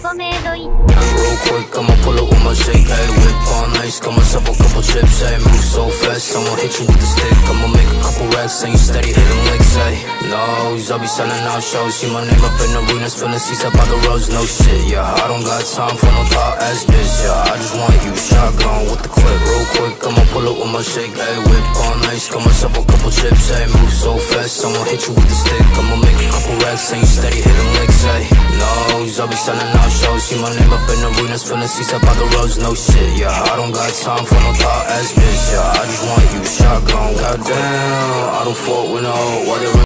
メイドイッ Real quick, I'ma pull up with my shake, ayy. Whip on ice, got myself a couple chips, ayy. Move so fast, I'ma hit you with the stick. I'ma make a couple racks, and you steady hitting licks, ayy. Nose, I'll be selling out shows. See my name up in arenas, filling seats up by the roads, no shit, yeah. I don't got time for no thought ass bitch, yeah. I just want you shotgun with the clip. Real quick, I'ma pull up with my shake, ayy. Whip on ice, got myself a couple chips, ayy. Move so fast, I'ma hit you with the stick. I'ma make a couple racks, and you steady hitting licks, ayy. Nose, I'll be selling out shows. See my name up in arenas, filling seats up by the roads, no shit, yeah. I don't got time for no thought ass bitch, yeah. I just want you shotgun. Goddamn, I don't fuck with no other.